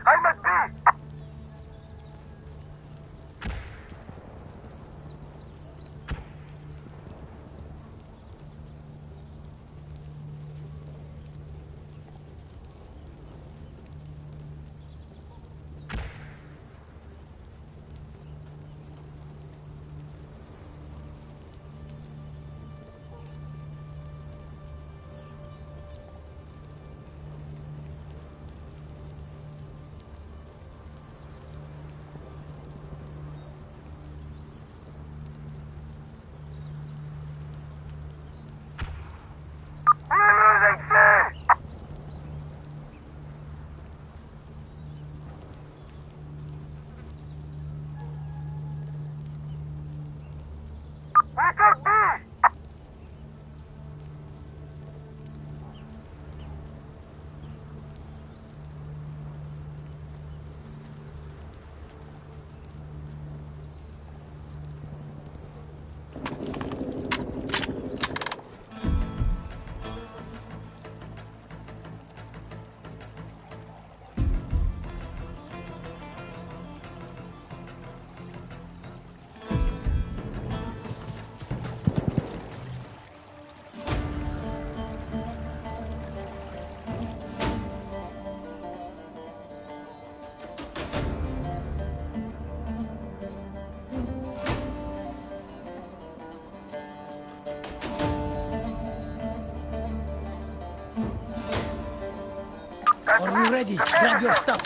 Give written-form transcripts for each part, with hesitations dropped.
I'm at B! Are we ready? Grab your stuff.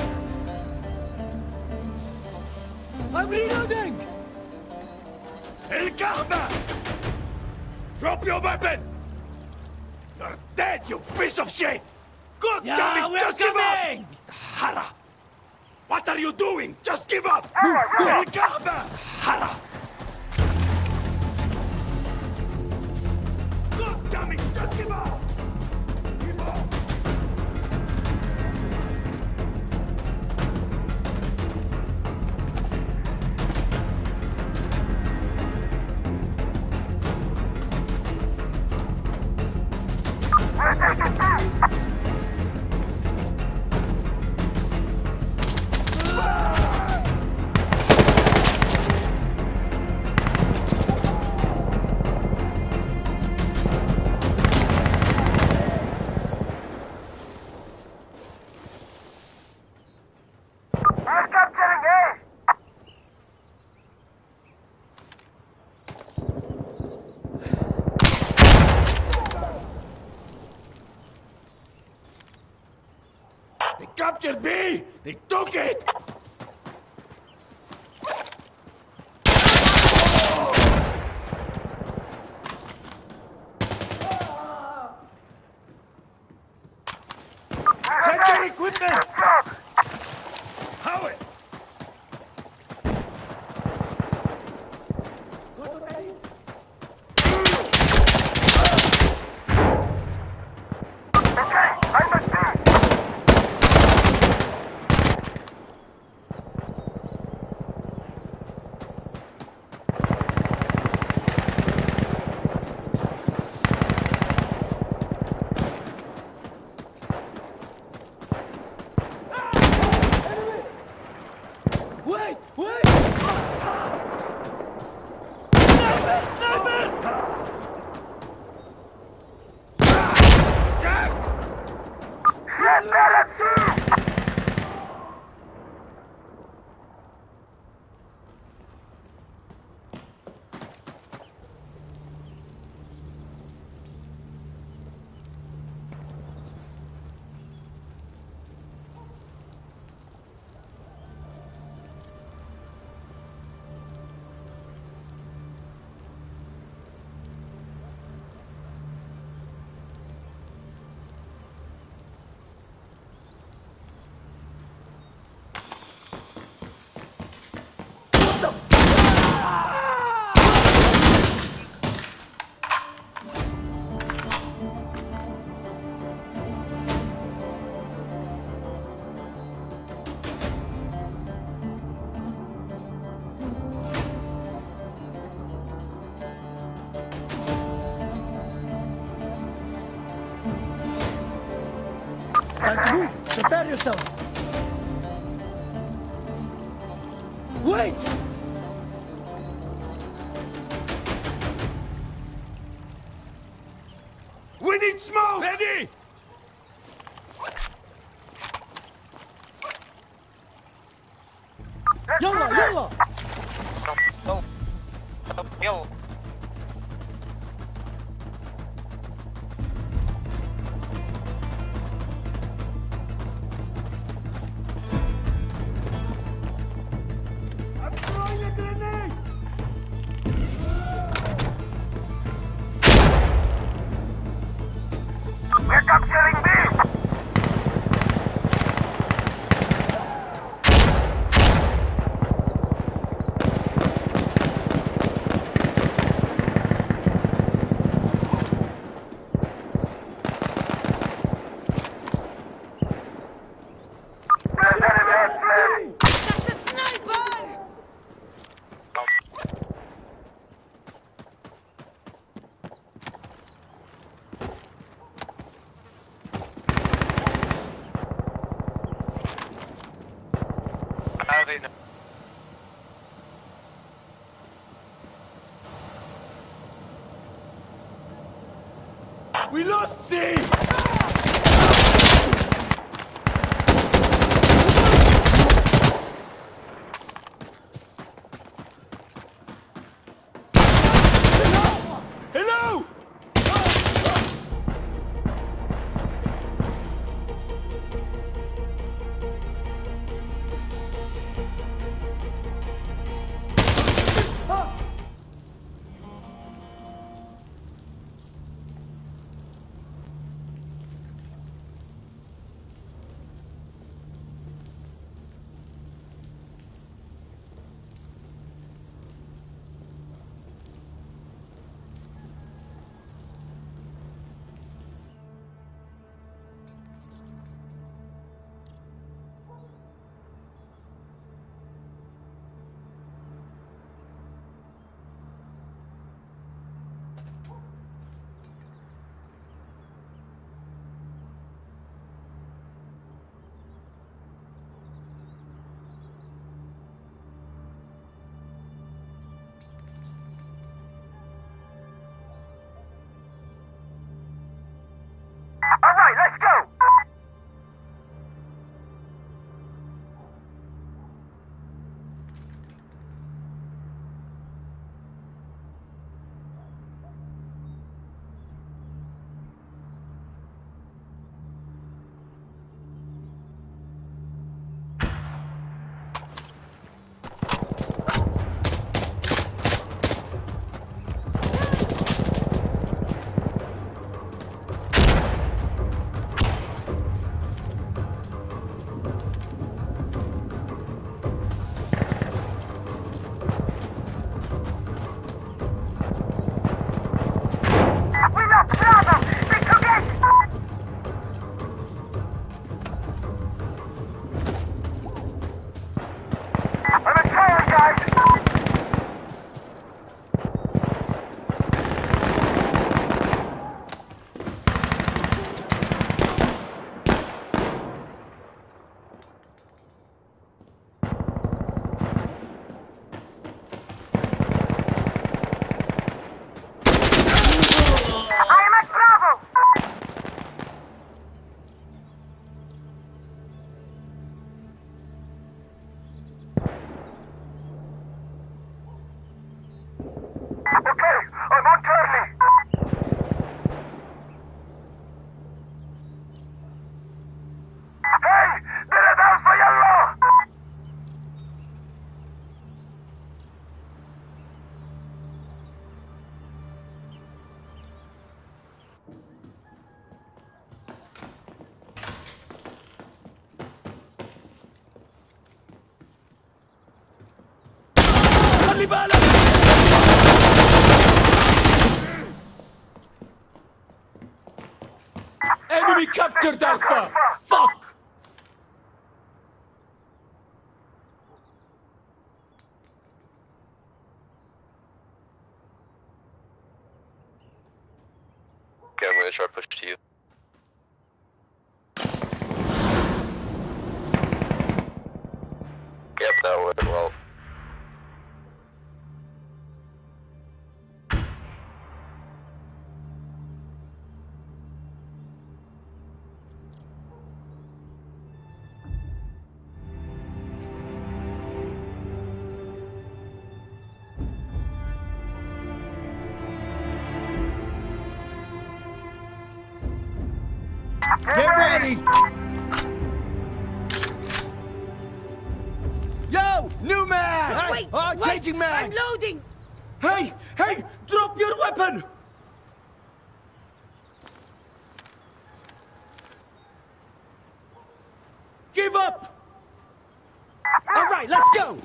I'm reloading! El Karma! Drop your weapon! You're dead, you piece of shit! God damn it, we're just give coming! up! Hara! What are you doing? Just give up! El Karma! Hara! God damn it, just give up! Give up! They captured me! They took it! Check their equipment! Howard! Time to move! Prepare yourselves! Wait! We need smoke! Ready! يلا يلا! يلا I'm throwing a grenade! We're capturing B! That's a sniper! هذه We lost C! Hello! All right, let's go! خلي بالك! Enemy captured Alpha! Fuck! Okay, I'm gonna try push to you. Yep, that went well. Get ready! Yo! New man! Wait! Oh, wait, changing I'm man! loading! Hey! Hey! Drop your weapon! Give up! All right, let's go!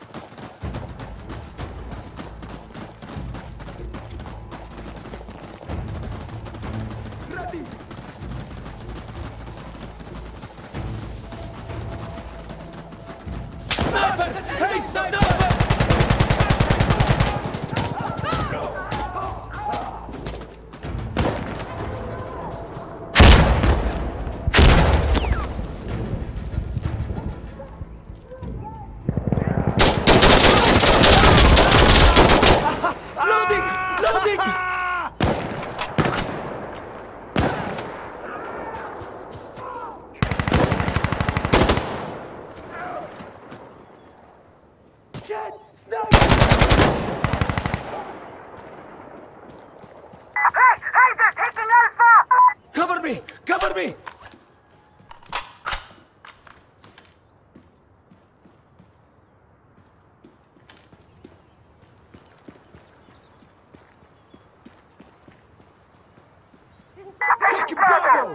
Sniper! Hey, sniper! Loading! Loading! Hey, they're taking Alpha! Cover me! Cover me! Take Bravo!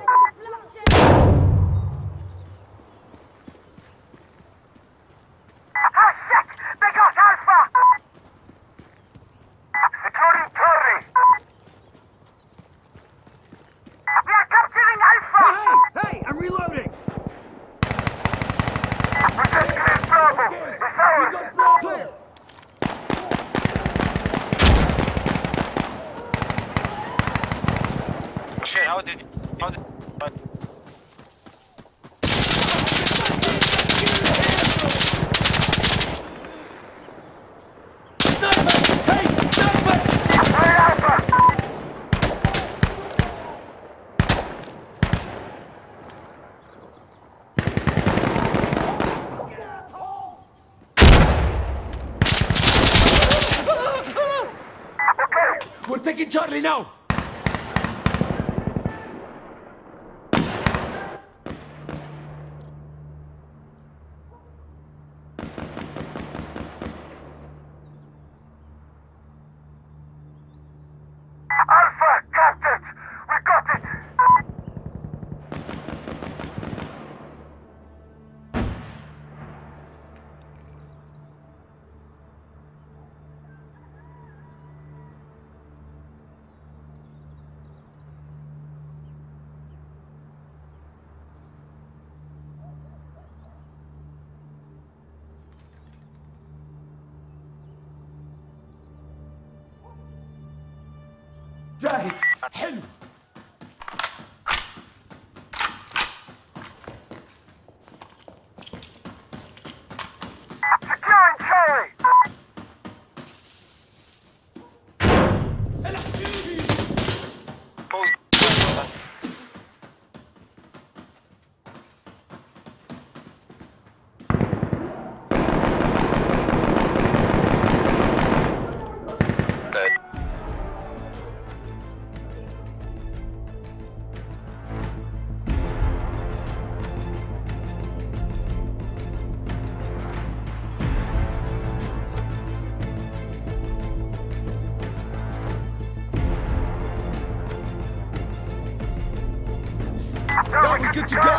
Oh shit! They got Alpha! Securing Torre! We are capturing Alpha! Hey, I'm reloading! We just cleared Bravo! It's ours! Clear! Shit, how did... Sniper! Hey, sniper! We're Alpha! We're taking Charlie now! Alpha! Captured! We got it! جاهز حلو Securing Charlie! Dead. Are we good to go?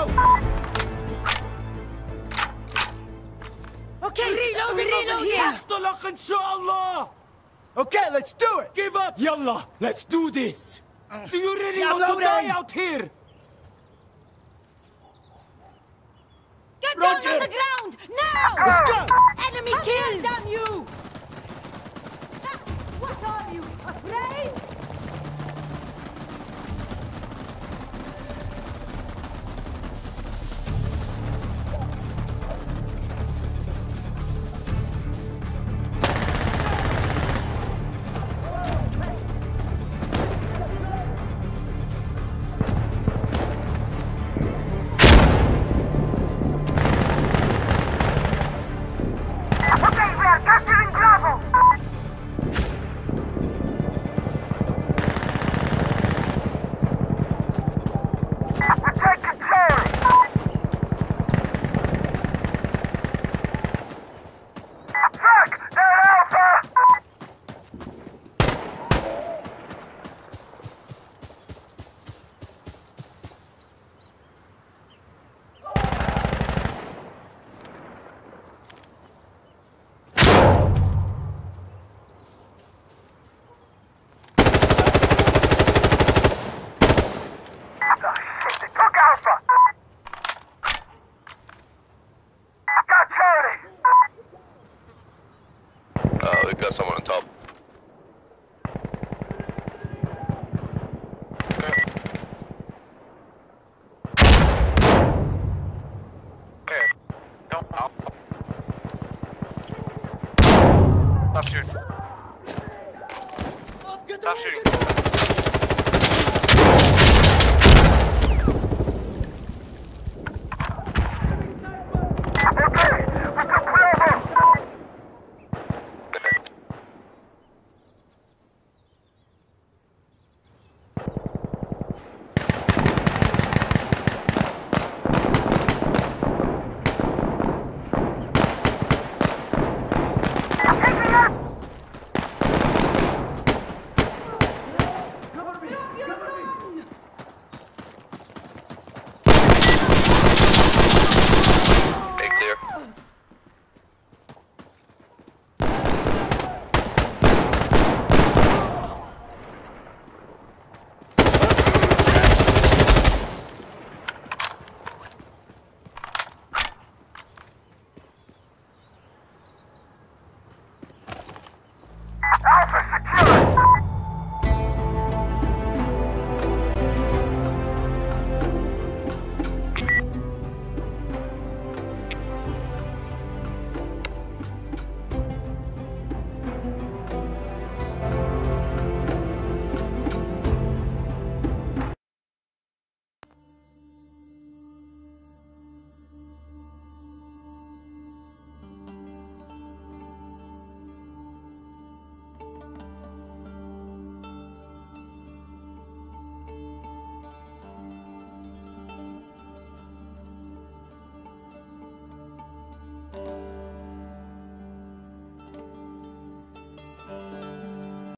Okay, reloading over here! اختلق ان شاء الله. Okay, let's do it! Give up! يلا, let's do this! Do you really Yeah, want to loading. die out here? Get Roger. down on the ground! Now! Let's go! Enemy killed! Damn you! What are you, afraid? Okay, we are capturing We got someone on top. Okay. Don't out. Stop shooting. Stop shooting.